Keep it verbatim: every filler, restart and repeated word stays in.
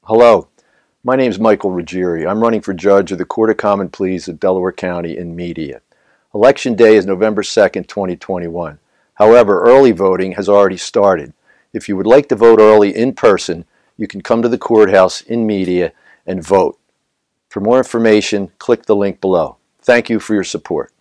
Hello, my name is Michael Ruggieri. I'm running for judge of the Court of Common Pleas of Delaware County in Media. Election day is November second, twenty twenty-one. However, early voting has already started. If you would like to vote early in person, you can come to the courthouse in Media and vote. For more information, click the link below. Thank you for your support.